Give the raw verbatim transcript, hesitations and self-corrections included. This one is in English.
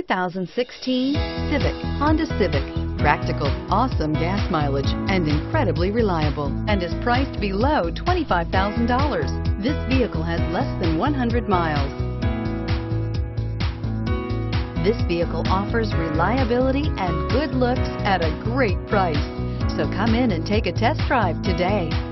thousand sixteen Civic, Honda Civic. Practical, awesome gas mileage, and incredibly reliable, and is priced below twenty-five thousand dollars. This vehicle has less than one hundred miles. This vehicle offers reliability and good looks at a great price. So come in and take a test drive today.